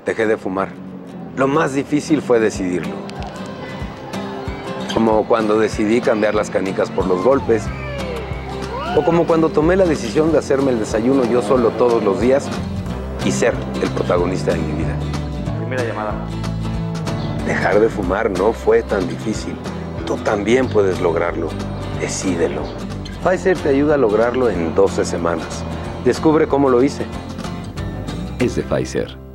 dejé de fumar. Lo más difícil fue decidirlo. Como cuando decidí cambiar las canicas por los golpes. O como cuando tomé la decisión de hacerme el desayuno yo solo todos los días y ser el protagonista de mi vida. Primera llamada. Dejar de fumar no fue tan difícil. Tú también puedes lograrlo. Decídelo. Pfizer te ayuda a lograrlo en 12 semanas. Descubre cómo lo hice. Es de Pfizer.